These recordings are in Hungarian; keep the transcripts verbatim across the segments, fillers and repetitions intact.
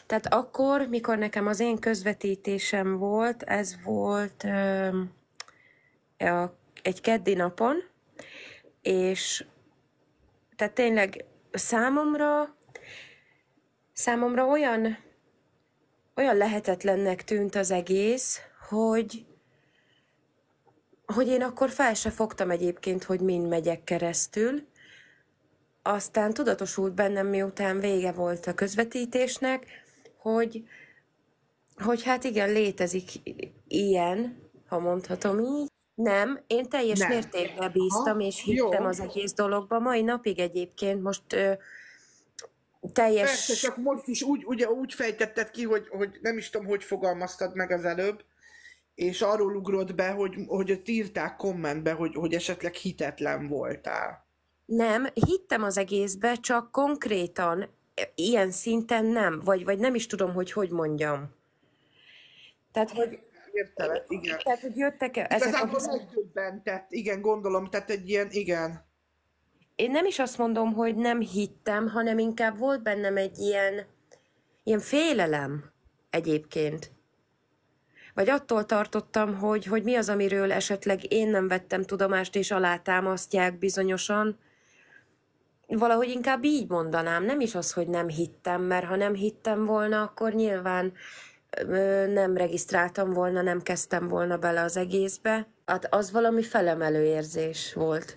Tehát akkor, mikor nekem az én közvetítésem volt, ez volt ö, a, egy keddi napon, és tehát tényleg számomra, számomra olyan, olyan lehetetlennek tűnt az egész, hogy, hogy én akkor fel se fogtam egyébként, hogy mind megyek keresztül. Aztán tudatosult bennem, miután vége volt a közvetítésnek, hogy, hogy hát igen, létezik ilyen, ha mondhatom így. Nem, én teljes Nem. mértékben bíztam, Aha, és hittem jó. az egész dologba. Mai napig egyébként most ö, teljes... Persze, csak most is úgy, ugye, úgy fejtetted ki, hogy, hogy nem is tudom, hogy fogalmaztad meg az előbb, és arról ugrott be, hogy, hogy ott írták kommentbe, hogy, hogy esetleg hitetlen voltál. Nem, hittem az egészbe, csak konkrétan ilyen szinten nem, vagy, vagy nem is tudom, hogy hogy mondjam. Tehát, hogy, Értelek, igen. tehát, hogy jöttek ezek Igazából a... megdöbbentett, igen, gondolom, tehát egy ilyen, igen. Én nem is azt mondom, hogy nem hittem, hanem inkább volt bennem egy ilyen, ilyen félelem egyébként. Vagy attól tartottam, hogy, hogy mi az, amiről esetleg én nem vettem tudomást, és alátámasztják bizonyosan. Valahogy inkább így mondanám, nem is az, hogy nem hittem, mert ha nem hittem volna, akkor nyilván ö, nem regisztráltam volna, nem kezdtem volna bele az egészbe. Hát az valami felemelő érzés volt.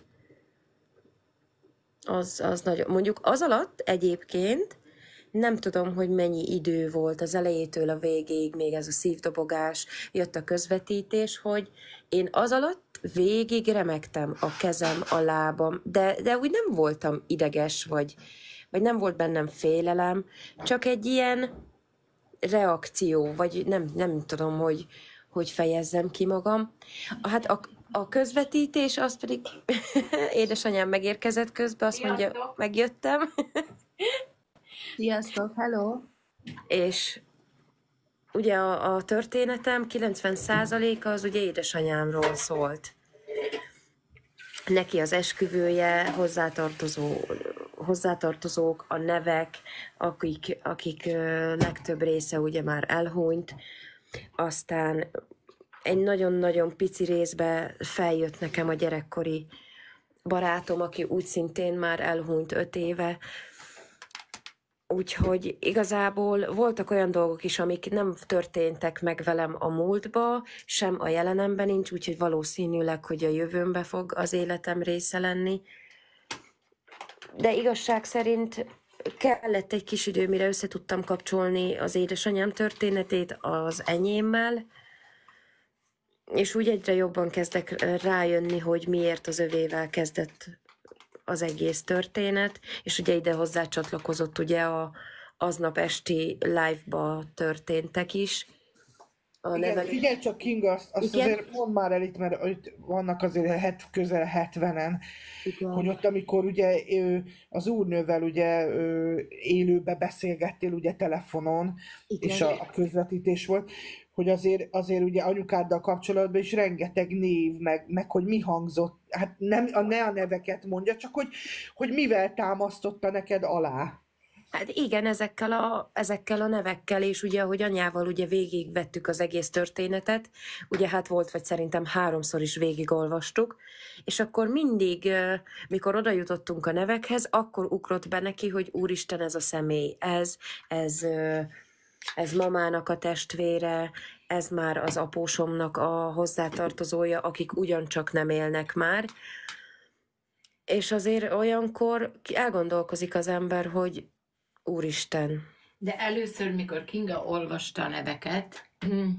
Az, az nagyon... Mondjuk az alatt egyébként nem tudom, hogy mennyi idő volt az elejétől a végéig, még ez a szívdobogás, jött a közvetítés, hogy én az alatt végig remegtem a kezem, a lábam, de, de úgy nem voltam ideges, vagy, vagy nem volt bennem félelem, csak egy ilyen reakció, vagy nem, nem tudom, hogy, hogy fejezzem ki magam. Hát a, a közvetítés, az pedig édesanyám megérkezett közben, azt mondja, Sziasztok! megjöttem, Sziasztok, hello! és ugye a, a történetem kilencven százaléka az ugye édesanyámról szólt. Neki az esküvője, hozzátartozó, hozzátartozók, a nevek, akik, akik ö, legtöbb része ugye már elhunyt. Aztán egy nagyon-nagyon pici részbe feljött nekem a gyerekkori barátom, aki úgy szintén már elhunyt öt éve. Úgyhogy igazából voltak olyan dolgok is, amik nem történtek meg velem a múltba, sem a jelenemben nincs, úgyhogy valószínűleg, hogy a jövőmbe fog az életem része lenni. De igazság szerint kellett egy kis idő, mire össze tudtam kapcsolni az édesanyám történetét az enyémmel, és úgy egyre jobban kezdek rájönni, hogy miért az övével kezdett az egész történet, és ugye ide hozzá csatlakozott ugye a aznap esti live-ba történtek is. A Igen, nevelő... figyelj csak, Kinga, azt, azt azért mondd már el itt, mert itt vannak azért het, közel hetvenen, Igen. hogy ott, amikor ugye ő, az úrnővel ugye ő, élőbe beszélgettél ugye telefonon, Igen. és a, a közvetítés volt, hogy azért, azért ugye anyukáddal kapcsolatban is rengeteg név, meg, meg hogy mi hangzott, hát nem a, ne a neveket mondja, csak hogy, hogy mivel támasztotta neked alá. Hát igen, ezekkel a, ezekkel a nevekkel, és ugye, ahogy anyával ugye végigvettük az egész történetet, ugye hát volt, vagy szerintem háromszor is végigolvastuk, és akkor mindig, mikor oda jutottunk a nevekhez, akkor ugrott be neki, hogy úristen, ez a személy, ez, ez, ez mamának a testvére, ez már az apósomnak a hozzátartozója, akik ugyancsak nem élnek már. És azért olyankor elgondolkozik az ember, hogy úristen. De először, mikor Kinga olvasta a neveket,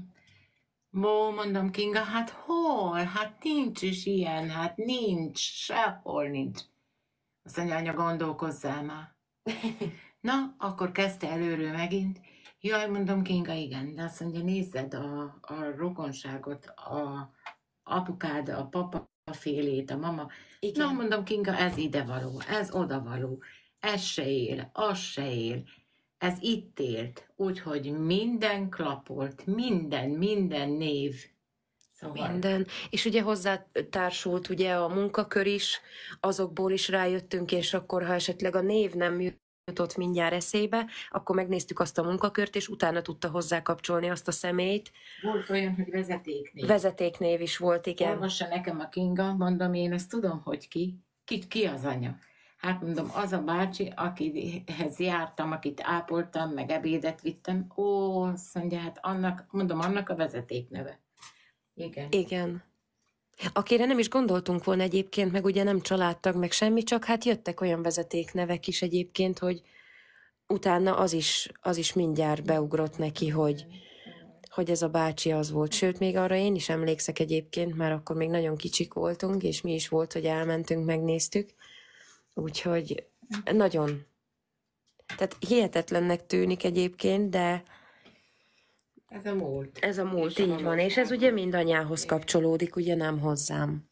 Mó, mondom, Kinga, hát hol? Hát nincs is ilyen, hát nincs, sehol nincs. Azt mondja, anya, gondolkozzál már. Na, akkor kezdte előről megint. Jaj, mondom, Kinga, igen. De azt mondja, nézzed a, a rokonságot, a apukád, a papa félét, a mama. Igen. Na, mondom, Kinga, ez idevaló, ez odavaló. Ez se él, az se él. Ez itt élt. Úgyhogy minden klapolt, minden, minden név. Szóval... Minden. És ugye hozzá társult ugye a munkakör is, azokból is rájöttünk, és akkor, ha esetleg a név nem jött jutott mindjárt eszébe, akkor megnéztük azt a munkakört, és utána tudta hozzá kapcsolni azt a személyt. Volt olyan, hogy vezetéknév. Vezetéknév is volt, igen. Olvassa nekem a Kinga, mondom, én ezt tudom, hogy ki. Ki, ki az anya? Hát mondom, az a bácsi, akihez jártam, akit ápoltam, meg ebédet vittem. Ó, azt mondja, hát annak, mondom, annak a vezetékneve. Igen. Igen. Akire nem is gondoltunk volna egyébként, meg ugye nem családtag, meg semmi, csak hát jöttek olyan vezetéknevek is egyébként, hogy utána az is, az is mindjárt beugrott neki, hogy, hogy ez a bácsi az volt. Sőt, még arra én is emlékszek egyébként, mert akkor még nagyon kicsik voltunk, és mi is volt, hogy elmentünk, megnéztük. Úgyhogy nagyon. Tehát hihetetlennek tűnik egyébként, de Ez a múlt. ez a múlt, És a így van. És ez ugye mind anyához kapcsolódik, ugye nem hozzám.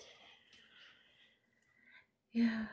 Jaj.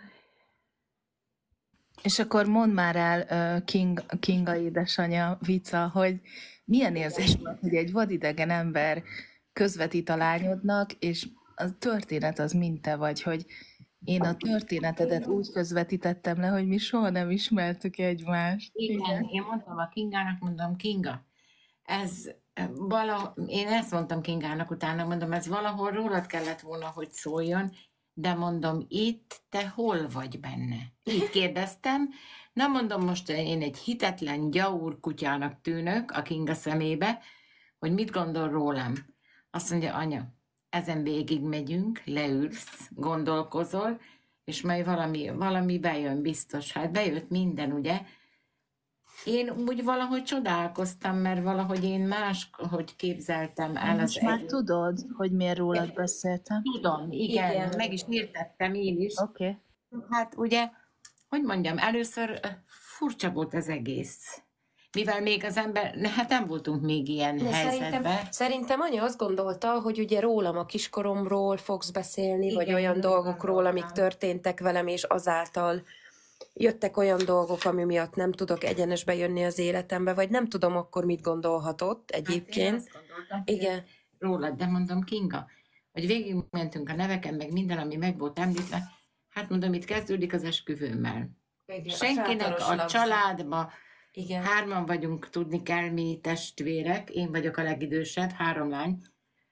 És akkor mondd már el, uh, King, Kinga édesanyja, Vica, hogy milyen érzés volt, hogy egy vadidegen ember közvetít a lányodnak, és a történet az mind te vagy, hogy én a történetedet úgy közvetítettem le, hogy mi soha nem ismertük egymást. Igen, én mondtam a Kingának, mondom, Kinga, ez vala, én ezt mondtam Kingának utána, mondom, ez valahol rólad kellett volna, hogy szóljon, de mondom, itt te hol vagy benne? Így kérdeztem, na mondom, most én egy hitetlen gyaur kutyának tűnök a Kinga szemébe, hogy mit gondol rólam. Azt mondja, anya, ezen végig megyünk, leülsz, gondolkozol, és majd valami, valami bejön biztos. Hát bejött minden, ugye? Én úgy valahogy csodálkoztam, mert valahogy én más, hogy képzeltem el az Most már egész. tudod, hogy miért rólad beszéltem? Tudom, igen, Igen. meg is értettem én is. Oké. Okay. Hát ugye, hogy mondjam, először ö, furcsa volt az egész. Mivel még az ember, ne, hát nem voltunk még ilyen De szerintem, helyzetben. szerintem anya azt gondolta, hogy ugye rólam, a kiskoromról fogsz beszélni, Igen, vagy olyan úgy dolgokról, amik gondoltam. történtek velem, és azáltal jöttek olyan dolgok, ami miatt nem tudok egyenesbe jönni az életembe, vagy nem tudom akkor mit gondolhatott Hát én egyébként. azt gondoltam, hogy Igen. rólad, de mondom, Kinga, hogy végigmentünk a neveken, meg minden, ami meg volt említve, hát mondom, itt kezdődik az esküvőmmel. Senkinek a családba, Igen. hárman vagyunk, tudni kell, mi testvérek, én vagyok a legidősebb, három lány.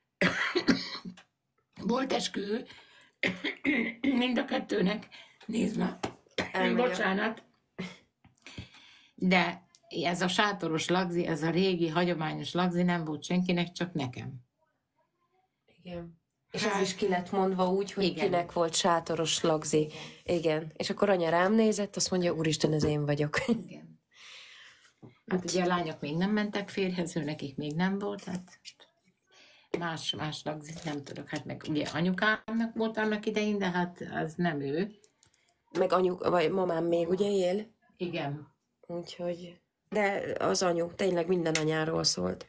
Volt esküvő, mind a kettőnek, nézd már, Elmegy a- bocsánat, de ez a sátoros lagzi, ez a régi, hagyományos lagzi nem volt senkinek, csak nekem. Igen. És ez is ki lett mondva úgy, hogy Igen. kinek volt sátoros lagzi. Igen. És akkor anya rám nézett, azt mondja, úristen, ez én vagyok. Igen. Hát ugye a lányok még nem mentek férjhez, ő nekik még nem volt, hát más, más lagzit nem tudok. Hát meg ugye anyukámnak volt annak idején, de hát az nem ő. Meg anyuk, vagy mamám még ugye él. Igen. Úgyhogy... De az anyu, tényleg minden anyáról szólt.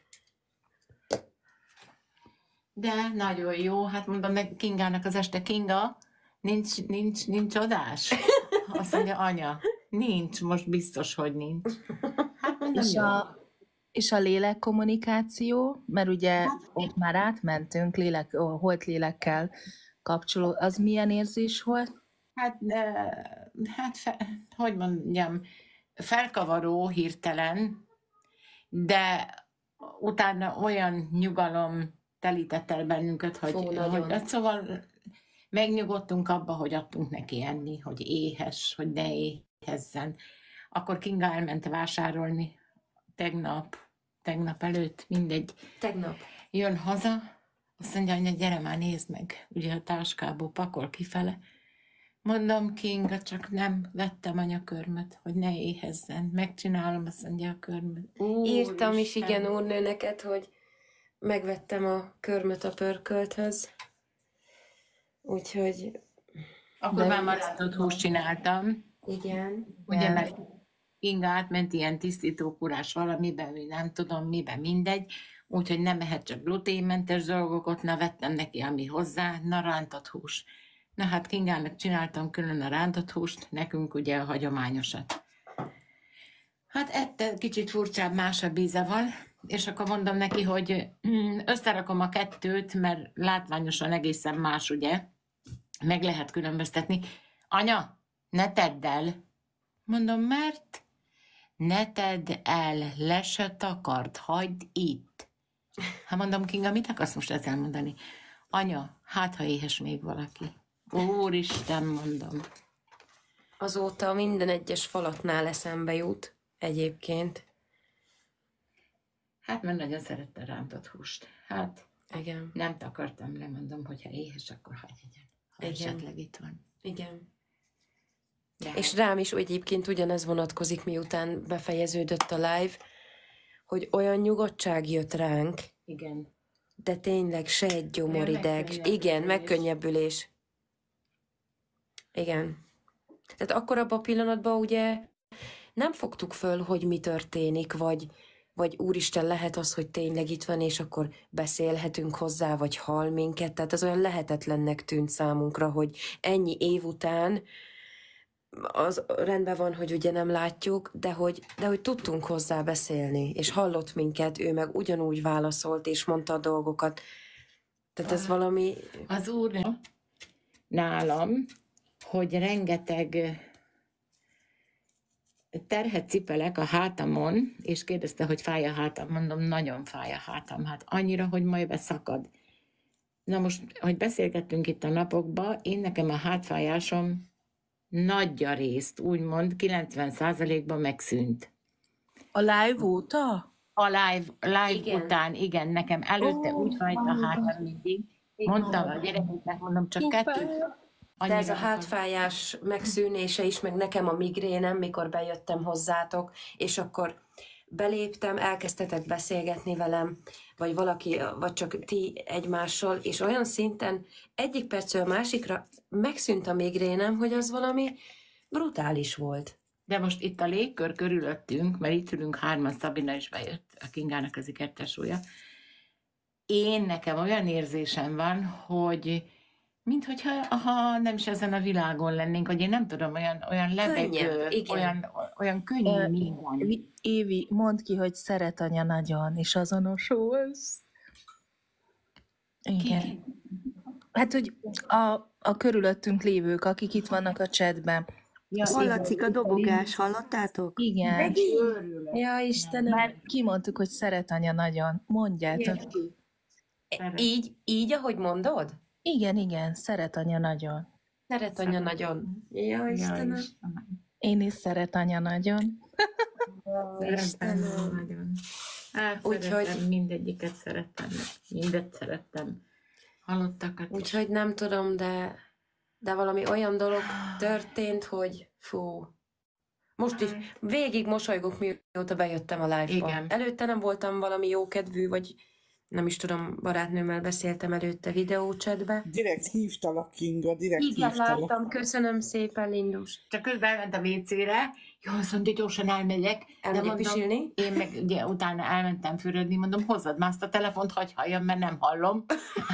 De nagyon jó, hát mondom meg Kingának az este, Kinga, nincs, nincs, nincs adás. Azt mondja, anya, nincs, most biztos, hogy nincs. Hát mondom, És jó. a, és a lélek kommunikáció, mert ugye ott már átmentünk lélek, ó, holt lélekkel kapcsoló, az milyen érzés volt? Hát, de, hát fe, hogy mondjam, felkavaró hirtelen, de utána olyan nyugalom telített el bennünket, hogy, Fú, nagyon. hogy hát szóval megnyugodtunk abba, hogy adtunk neki enni, hogy éhes, hogy ne éhezzen. Akkor Kinga elment vásárolni tegnap, tegnap előtt, mindegy. Tegnap. Jön haza, azt mondja, anya, gyere már, nézd meg. Ugye a táskából pakol kifele. Mondom, Kinga, csak nem vettem anyakörmöt, hogy ne éhezzen. Megcsinálom, azt mondja, a körmöt. Írtam is, Úristen. igen, úrnő neked, hogy megvettem a körmöt a pörkölthöz. Úgyhogy Akkor De már jó. maradott húst csináltam. igen. Ugye, Igen. mert Kinga átment ilyen tisztítókúrás valamiben, vagy nem tudom miben, mindegy. Úgyhogy nem mehet csak gluténmentes dolgokat, na vettem neki, ami hozzá, na rántott hús. Na hát Kingának csináltam külön a rántott húst, nekünk ugye a hagyományosat. Hát ette kicsit furcsább, másabb íze van, és akkor mondom neki, hogy mm, összerakom a kettőt, mert látványosan egészen más, ugye? Meg lehet különböztetni. Anya, ne tedd el! Mondom, mert ne tedd el, le se takard, hagyd itt. Hát mondom, Kinga, mit akarsz most ezzel mondani? Anya, hát ha éhes még valaki. Úristen, mondom. Azóta minden egyes falatnál eszembe jut egyébként. Hát mert nagyon szerette rántott húst. Hát Igen. nem takartam le, mondom, hogyha éhes, akkor hagyj egyen. Ha Igen. esetleg itt van. Igen. De És rám is egyébként ugyanez vonatkozik, miután befejeződött a live, hogy olyan nyugodtság jött ránk, igen. de tényleg se egy gyomorideg. megkönnyebbülés. Igen, megkönnyebbülés. Igen. Tehát akkor abban a pillanatban ugye nem fogtuk föl, hogy mi történik, vagy, vagy úristen, lehet az, hogy tényleg itt van, és akkor beszélhetünk hozzá, vagy hall minket. Tehát az olyan lehetetlennek tűnt számunkra, hogy ennyi év után az rendben van, hogy ugye nem látjuk, de hogy, de hogy tudtunk hozzá beszélni, és hallott minket, ő meg ugyanúgy válaszolt, és mondta a dolgokat. Tehát ez valami... Az úr nálam, hogy rengeteg terhet cipelek a hátamon, és kérdezte, hogy fáj a hátam. Mondom, nagyon fáj a hátam. Hát annyira, hogy majd beszakad. Na most, hogy beszélgettünk itt a napokban, én nekem a hátfájásom nagyja részt, úgymond kilencven százalékban megszűnt. A live óta? A live, live Igen. után, igen, nekem előtte Ó, úgy fájt a hátam mindig. Mondtam a gyerekeknek, mondom, csak kettő. De ez a Annyira- hátfájás megszűnése is, meg nekem a migrénem, mikor bejöttem hozzátok, és akkor beléptem, elkezdtetek beszélgetni velem, vagy valaki, vagy csak ti egymással, és olyan szinten egyik percről a másikra megszűnt a migrénem, hogy az valami brutális volt. De most itt a légkör körülöttünk, mert itt ülünk hárman, Szabina is bejött, a Kingának az ikertesúlya. Én nekem olyan érzésem van, hogy minthogyha ha nem is ezen a világon lennénk, hogy én nem tudom, olyan, olyan lebegő, Könnyebb, igen. olyan, olyan könnyű Ö, minden. Vi- Évi, mondd ki, hogy szeret anya nagyon, és azonosulsz. Igen. Hát, hogy a, a körülöttünk lévők, akik itt vannak a chatben. Ja, Hallatszik a dobogás, hallottátok? Igen. Örülök. Ja, Istenem. Már kimondtuk, hogy szeret anya nagyon. Mondjátok Igen. ki. Szeret. Így, így, ahogy mondod? Igen, igen, szeret anya nagyon. Szeret anya nagyon. Ja, Ja, Istenem. Istenem. Én is szeret anya nagyon. Szeretem Istenem. nagyon. Hát Úgyhogy- szeretem, mindegyiket szerettem, mindet szerettem. Halottakat is. Úgyhogy nem tudom, de, de valami olyan dolog történt, hogy fú. Most is végig mosolygok, mióta bejöttem a live-ba. Igen. Előtte nem voltam valami jókedvű, vagy nem is tudom, barátnőmmel beszéltem előtte videóchatbe. Direkt hívtalak, Kinga, direkt Igen, hívtalak. láttam, köszönöm szépen, Lindus. Csak közben elment a vécére, jó, azt mondta, gyorsan elmegyek. Elmegyek pisilni? Én meg ugye utána elmentem fürödni, mondom, hozzad már azt a telefont, hagyj halljam, mert nem hallom.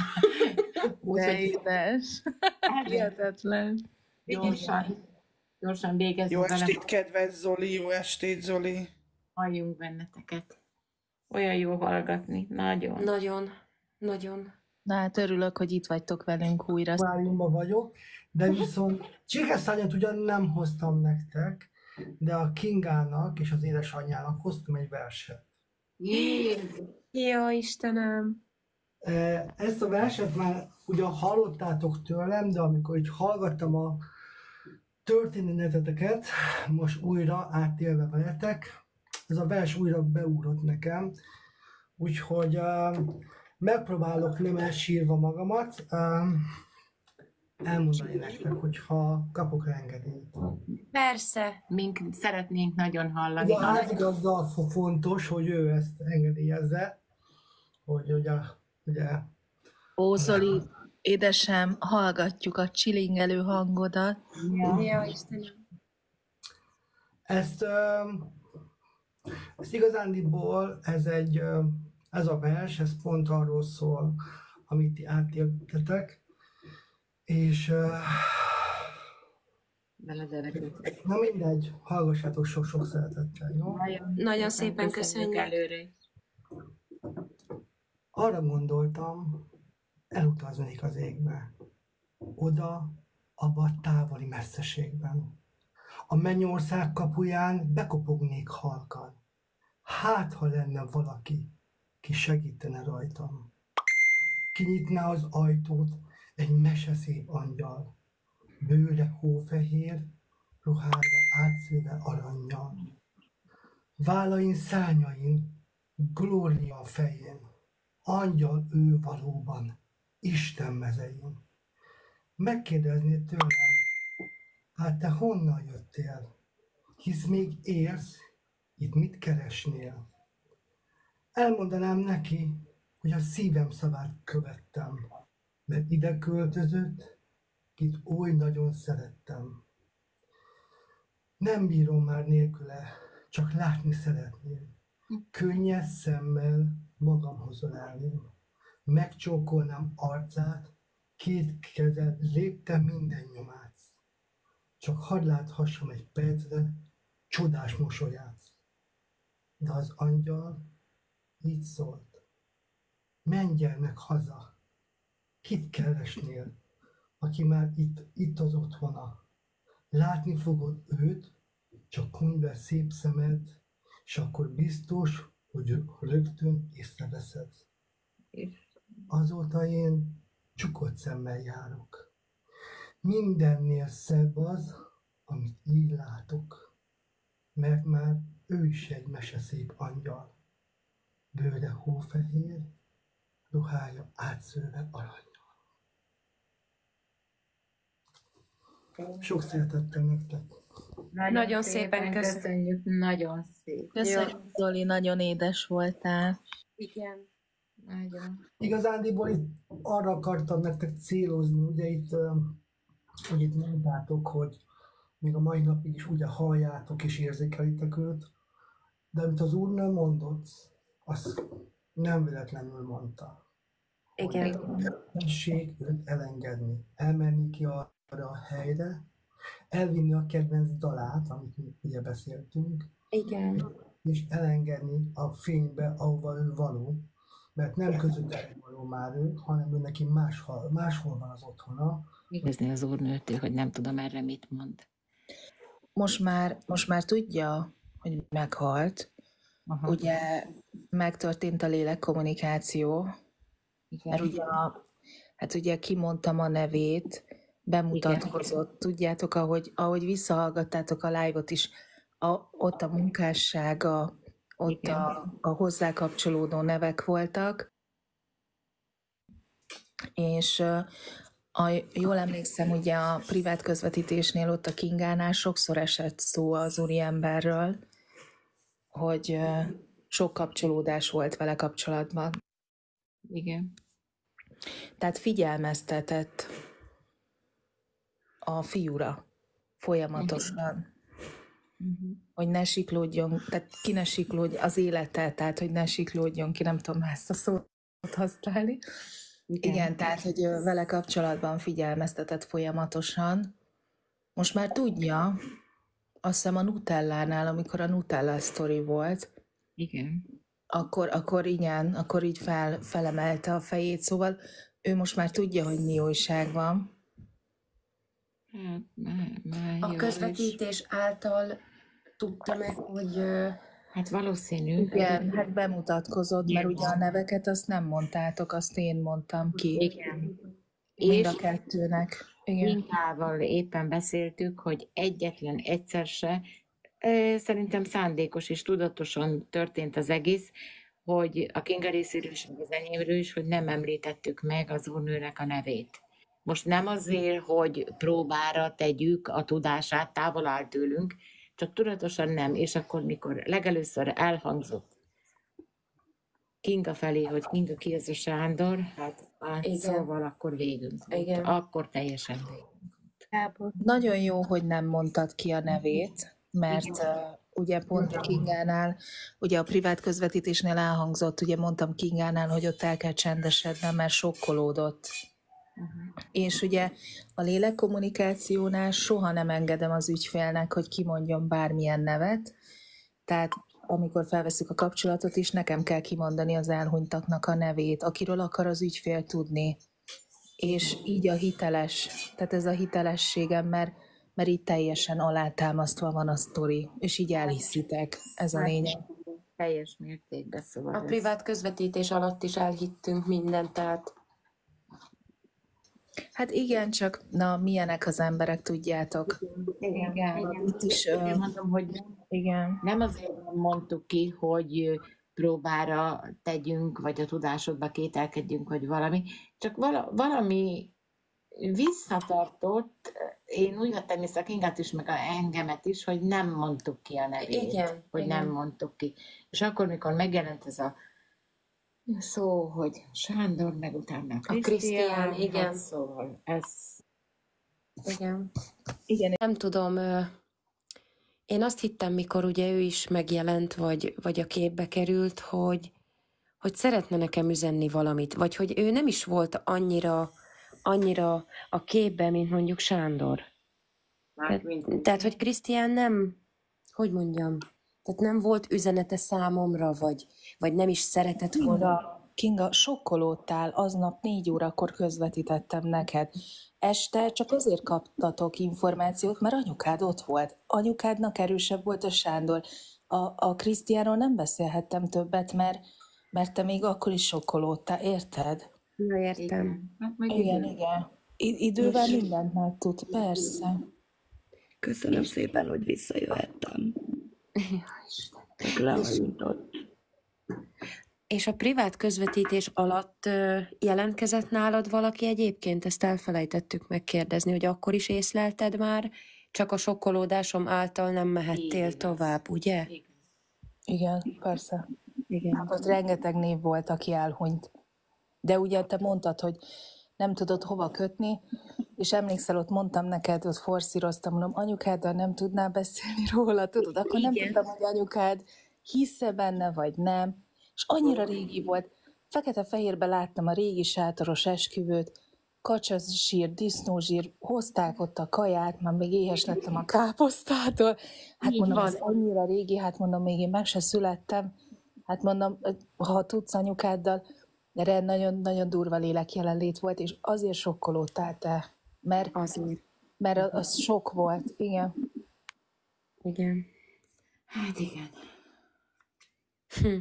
De Úgyhogy édes. Hihetetlen. gyorsan, gyorsan végezzünk Jó vele, estét, kedves Zoli, jó estét, Zoli. halljunk benneteket. Olyan jó hallgatni, nagyon. Nagyon, nagyon. Na hát örülök, hogy itt vagytok velünk újra. akváriumban vagyok, de viszont csikeszányat ugyan nem hoztam nektek, de a Kingának és az édesanyjának hoztam egy verset. Jézus. Jó, Istenem. E, Ezt a verset már ugyan hallottátok tőlem, de amikor így hallgattam a történeteket, most újra átélve veletek, ez a vers újra beugrott nekem, úgyhogy uh, megpróbálok nem elsírva magamat, uh, elmondani nektek, hogyha kapok rá engedélyt. Persze. Mink szeretnénk nagyon hallani. Ugye a házigazdal fo- fontos, hogy ő ezt engedélyezze, hogy ugye, ugye Ó, Zoli, édesem, hallgatjuk a csilingelő hangodat. Jó, Istenem. ezt, ö, ezt igazándiból ez egy, ö, ez a vers, ez pont arról szól, amit ti átéltetek, és ö, Belederekültek. na mindegy, hallgassátok sok-sok szeretettel, jó? Nagyon szépen köszönjük. előre. Arra gondoltam, elutaznék az égbe, oda, abba a távoli messzeségben, A mennyország kapuján bekopognék halkan. Hát, ha lenne valaki, ki segítene rajtam. Kinyitná az ajtót egy meseszép angyal. Bőre hófehér, ruhája átszőve arannyal. Vállain szárnyain, glória a fején. Angyal ő valóban, Isten mezein. Megkérdezné tőlem, hát te honnan jöttél? Hisz még élsz, itt mit keresnél? Elmondanám neki, hogy a szívem szavát követtem, mert ide költözött, kit oly nagyon szerettem. Nem bírom már nélküle, csak látni szeretném. Könnyes szemmel magamhoz ölelném. Megcsókolnám arcát, két kezed lépte minden nyomát. Csak hadd láthassam egy percre csodás mosolyát. De az angyal így szólt. Menj gyermek haza, kit keresnél, aki már itt, itt az otthona. Látni fogod őt, csak huny be szép szemed, és akkor biztos, hogy rögtön észreveszed. Azóta én csukott szemmel járok. Mindennél szebb az, amit így látok, mert már ő is egy meseszép angyal. Bőre hófehér, ruhája átszőve arannyal. Sok szeretettel nektek. Nagyon, Nagyon szépen köszönjük. köszönjük. Nagyon szép. Köszönjük, Zoli, nagyon édes voltál. Igen. Nagyon. Igazándiból itt arra akartam nektek célozni, ugye itt, öm, hogy itt mondtátok, hogy még a mai napig is ugye halljátok és érzékelitek őt, de amit az Úr nem mondott, azt nem véletlenül mondta. Igen. Tessék őt elengedni, elmenni ki arra a helyre, elvinni a kedvenc dalát, amit mi ugye beszéltünk, Igen. és elengedni a fénybe, ahova ő való, mert nem közöttük való már ő, hanem ő neki máshol, máshol van az otthona. Kérdezni az úrnőtől, hogy nem tudom erre mit mond. Most már, most már tudja, hogy meghalt. Aha. Ugye megtörtént a lélek kommunikáció, Igen. mert ugye, a, hát ugye kimondtam a nevét, bemutatkozott, tudjátok, ahogy, ahogy visszahallgattátok a live-ot is, a, ott a munkássága, ott a, a hozzá kapcsolódó nevek voltak, és a, jól emlékszem, ugye a privát közvetítésnél ott a Kingánál sokszor esett szó az úriemberről, hogy ö, sok kapcsolódás volt vele kapcsolatban. Igen. Tehát figyelmeztetett a fiúra folyamatosan, Uh-huh. hogy ne siklódjon, tehát ki ne siklódjon az élete, tehát hogy ne siklódjon ki, nem tudom ezt a szót használni. Igen, Igen tehát hogy ö, vele kapcsolatban figyelmeztetett folyamatosan. Most már tudja, azt hiszem a Nutellánál, amikor a Nutella sztori volt, Igen. akkor, akkor igen, akkor így fel, felemelte a fejét, szóval ő most már tudja, hogy mi újság van. Hát, már, már A jó is. közvetítés által tudta meg, hogy ö, Hát valószínű. Igen, hát bemutatkozott, mert ugye a neveket azt nem mondtátok, azt én mondtam ki. Igen. Mind a És kettőnek. Igen. Minkával éppen beszéltük, hogy egyetlen egyszer se, ö, szerintem szándékos és tudatosan történt az egész, hogy a Kinga részéről is, meg az enyémről is, hogy nem említettük meg az úrnőnek a nevét. Most nem azért, hogy próbára tegyük a tudását, távol áll tőlünk, csak tudatosan nem, és akkor, mikor legelőször elhangzott Kinga felé, hogy Kinga ki az a Sándor, hát, hát Igen. szóval akkor végünk. volt. Igen. Akkor teljesen végünk. Nagyon jó, hogy nem mondtad ki a nevét, mert uh, ugye pont a Kingánál, ugye a privát közvetítésnél elhangzott, ugye mondtam Kingánál, hogy ott el kell csendesednem, mert sokkolódott. Uh-huh. És ugye a lélekkommunikációnál soha nem engedem az ügyfélnek, hogy kimondjon bármilyen nevet, tehát amikor felveszük a kapcsolatot is, nekem kell kimondani az elhunytaknak a nevét, akiről akar az ügyfél tudni. És így a hiteles, tehát ez a hitelességem, mert, mert így teljesen alátámasztva van a sztori, és így elhiszitek. Ez a lényeg. Teljes mértékben, szóval A ez- privát közvetítés alatt is elhittünk mindent, tehát Hát igen, csak na, milyenek az emberek, tudjátok. Igen, igen. Itt is, ö, Én mondom, hogy igen. nem azért mondtuk ki, hogy próbára tegyünk, vagy a tudásodba kételkedjünk, vagy valami, csak vala, valami visszatartott, én úgy vettem észre Kingát is, meg a engemet is, hogy nem mondtuk ki a nevét. Igen, Hogy igen. nem mondtuk ki. És akkor, mikor megjelent ez a szó, hogy Sándor, meg utána a Krisztián, Krisztián, igen. hát szóval ez... igen. Igen, Nem tudom, ö, én azt hittem, mikor ugye ő is megjelent, vagy, vagy a képbe került, hogy, hogy szeretne nekem üzenni valamit, vagy hogy ő nem is volt annyira, annyira a képbe, mint mondjuk Sándor. Hát, mint Tehát, hogy Krisztián nem, hogy mondjam, tehát nem volt üzenete számomra, vagy, vagy nem is szeretett volna. Kinga, Kinga, sokkolódtál, aznap négy órakor közvetítettem neked. Este csak azért kaptatok információt, mert anyukád ott volt. Anyukádnak erősebb volt a Sándor. A, a Krisztiánról nem beszélhettem többet, mert, mert te még akkor is sokkolódtál, érted? Na, értem. Igen. Hát meg Igen, igen. I- idővel mindent megtud, persze. Köszönöm szépen, hogy visszajöhettem. Csak lehajított. És a privát közvetítés alatt ö, jelentkezett nálad valaki egyébként? Ezt elfelejtettük megkérdezni, hogy akkor is észlelted már, csak a sokkolódásom által nem mehettél Igen. tovább, ugye? Igen. Igen, persze. Igen. Hát ott rengeteg név volt, aki elhunyt. De ugye te mondtad, hogy nem tudod hova kötni, és emlékszel, ott mondtam neked, ott forszíroztam, mondom, anyukáddal nem tudnál beszélni róla, tudod? Akkor nem Igen. tudtam, hogy anyukád hisz-e benne, vagy nem. És annyira régi volt. Fekete-fehérbe láttam a régi sátoros esküvőt, kacsazsír, disznózsír, hozták ott a kaját, már még éhes lettem a káposztától. Hát Így mondom, van. ez annyira régi, hát mondom, még én meg se születtem. Hát mondom, ha tudsz anyukáddal, de nagyon-nagyon durva lélek jelenlét volt, és azért sokkolódtál te, mert, Azért. mert az, az sok volt, igen. Igen. Hát igen. Hm.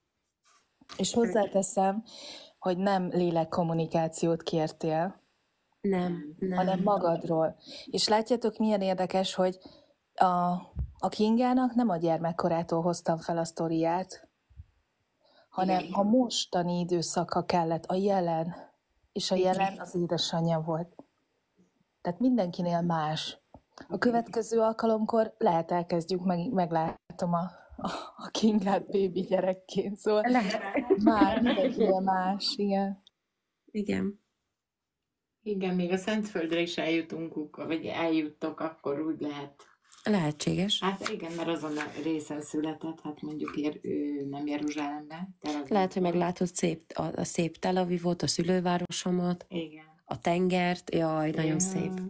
És hozzáteszem, hogy nem lélekkommunikációt kértél, Nem, nem. hanem magadról. És látjátok, milyen érdekes, hogy a, a Kingának nem a gyermekkorától hoztam fel a sztoriát, hanem Igen. a mostani időszaka kellett, a jelen, és a jelen az édesanyja volt. Tehát mindenkinél más. A következő alkalomkor lehet elkezdjük, meg, meglátom a, a, a Kingát bébi gyerekként, szóval Lehet. már mindenkinél más, igen. Igen. Igen, még a Szentföldre is eljutunk, vagy eljuttok, akkor úgy lehet. Lehetséges. Hát igen, mert azon a részen született, hát mondjuk ér, ő nem Jeruzsálemben. Tel Avivban. Lehet, hogy meglátod szép, a, a szép Tel Avivot, a szülővárosomat, Igen. a tengert. Jaj, nagyon Ja. szép.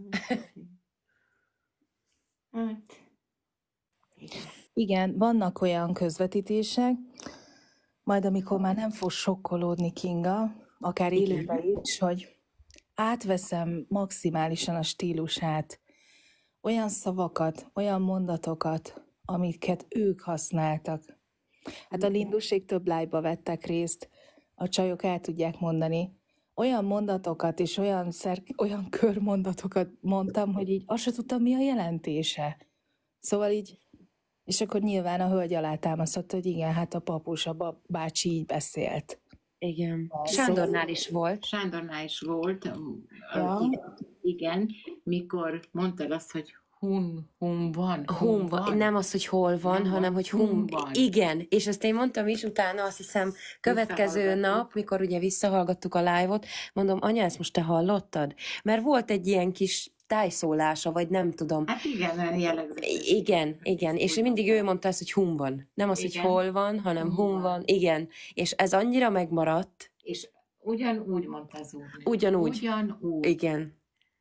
Hát, igen. Igen, vannak olyan közvetítések, majd amikor már nem fog sokkolódni Kinga, akár Igen. élőben is, hogy átveszem maximálisan a stílusát, olyan szavakat, olyan mondatokat, amiket ők használtak. Hát a Lindusék több live-ba vettek részt, a csajok el tudják mondani. Olyan mondatokat és olyan, szer- olyan körmondatokat mondtam, hogy így azt se tudtam, mi a jelentése. Szóval így, és akkor nyilván a hölgy alátámasztott, hogy igen, hát a papus, a ba- bácsi így beszélt. Igen. Szóval- Sándornál is volt. Sándornál is volt, Ja. igen, igen, mikor mondtad azt, hogy hun, hun van, Hum van. Nem az, hogy hol van, Nem hanem van, hogy hum hum. van. Igen, és ezt én mondtam is utána, azt hiszem, következő Visszahallgattuk. nap, mikor ugye visszahallgattuk a live-ot, mondom, anya, ezt most te hallottad? Mert volt egy ilyen kis tájszólása, vagy nem tudom. Hát igen, olyan jellegzetes. Igen, igen, és mindig ő mondta ezt, hogy hum van. Nem az, hogy Igen. hol van, hanem Hum hum van. van. Igen, és ez annyira megmaradt. És ugyanúgy mondta az úr. Ugyanúgy. Ugyanúgy. Igen.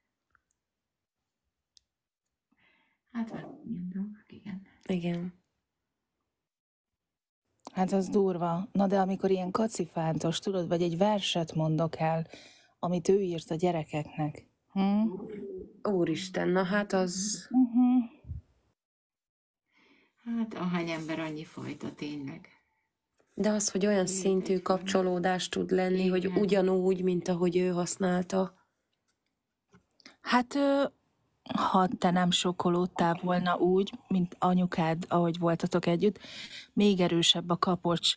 Hát van ilyen dolgok, igen. Igen. Hát az durva. Na de amikor ilyen kacifántos, tudod, vagy egy verset mondok el, amit ő írt a gyerekeknek. Hm? Úristen, na hát az... Uh-huh. Hát ahány ember, annyi fajta tényleg. De az, hogy olyan szintű kapcsolódás tud lenni, hogy Igen. ugyanúgy, mint ahogy ő használta. Hát, ö, ha te nem sokkolódtál volna úgy, mint anyukád, ahogy voltatok együtt, még erősebb a kapocs.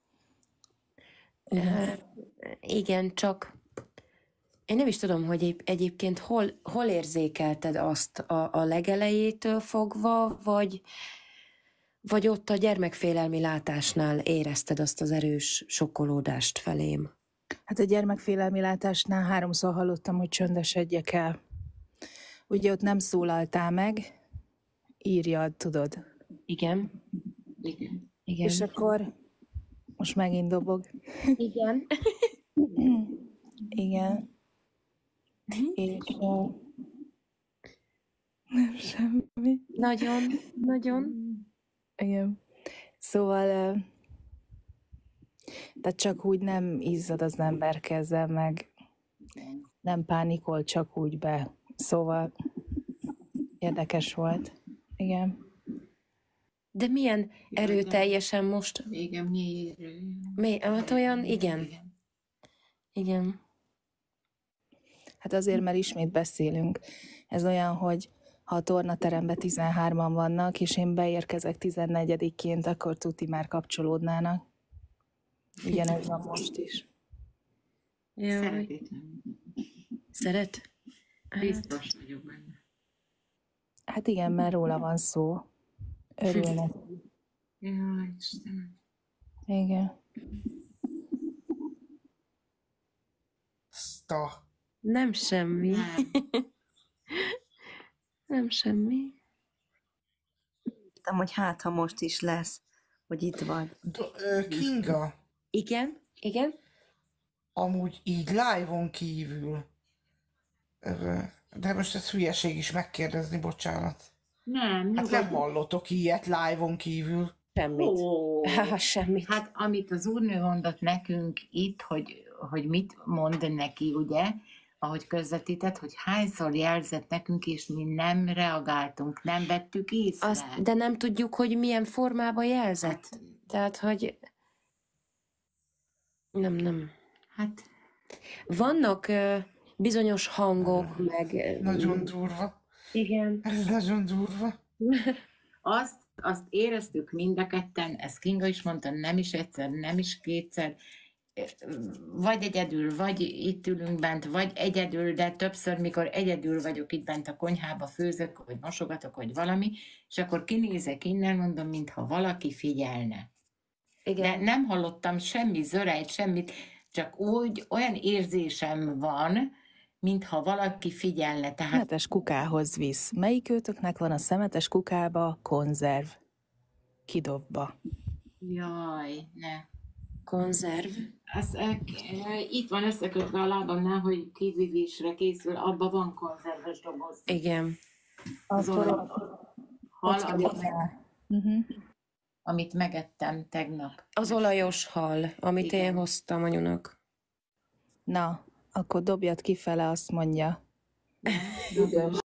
Hát, igen, csak én nem is tudom, hogy épp, egyébként hol, hol érzékelted azt a, a legelejétől fogva, vagy, vagy ott a gyermekfélelmi látásnál érezted azt az erős sokkolódást felém? Hát a gyermekfélelmi látásnál háromszor hallottam, hogy csöndesedjek el. Ugye ott nem szólaltál meg, írjad, tudod. Igen. Igen. Igen. És akkor most megint dobog. Igen. Igen. És uh, nem semmi. Nagyon, nagyon. Igen. Szóval, uh, de csak úgy nem izzad az ember kezzel, meg nem pánikol csak úgy be. Szóval érdekes volt. Igen. De milyen erőteljesen most... Igen, mélyre. Mi, hát olyan, igen. Igen. Hát azért, mert ismét beszélünk. Ez olyan, hogy ha a tornateremben tizenhárman vannak, és én beérkezek tizennegyedikként, akkor tuti már kapcsolódnának. Ugyanez van most is. Jaj. Szeretetlen. Szeret? Hát, Biztos vagyok benne. Hát igen, mert róla van szó. Örülnek. Jaj, Istenem. Igen. Szta. nem semmi. Nem. Nem semmi. Tudtam, hogy hát, ha most is lesz, hogy itt vagy. Do- ö, Kinga, Igen? Igen? amúgy így live-on kívül. Ö, De most ez hülyeség is megkérdezni, bocsánat. Nem, Hát nem nyugodtan. hallotok ilyet live-on kívül. Semmit. Ó, Há, semmit. hát amit az úrnő mondott nekünk itt, hogy, hogy mit mond neki, ugye, ahogy közvetített, hogy hányszor jelzett nekünk, és mi nem reagáltunk, nem vettük észre. Azt, de nem tudjuk, hogy milyen formában jelzett. Hát, Tehát, hogy... Nem, nem. hát Vannak ö, bizonyos hangok, meg... ö, Nagyon durva. Igen. Ez nagyon durva. azt, azt éreztük mind a ketten, ezt Kinga is mondta, nem is egyszer, nem is kétszer, vagy egyedül, vagy itt ülünk bent, vagy egyedül, de többször, mikor egyedül vagyok itt bent a konyhába, főzök, vagy mosogatok, vagy valami, és akkor kinézek innen, mondom, mintha valaki figyelne. De Igen. nem hallottam semmi zörejt, semmit, csak úgy, olyan érzésem van, mintha valaki figyelne. Tehát Szemetes kukához visz. Melyik őtöknek van a szemetes kukába konzerv? Kidobva. jaj, ne. Konzerv. Ez, e, itt van összekötve a lábamnál, hogy kivívésre készül, abban van konzerves doboz. Igen. Az olaj- hal, amit, Uh-huh. amit megettem tegnap. Az olajos hal, amit Igen. én hoztam anyunak. Na, akkor dobjad kifele, azt mondja. Üdös.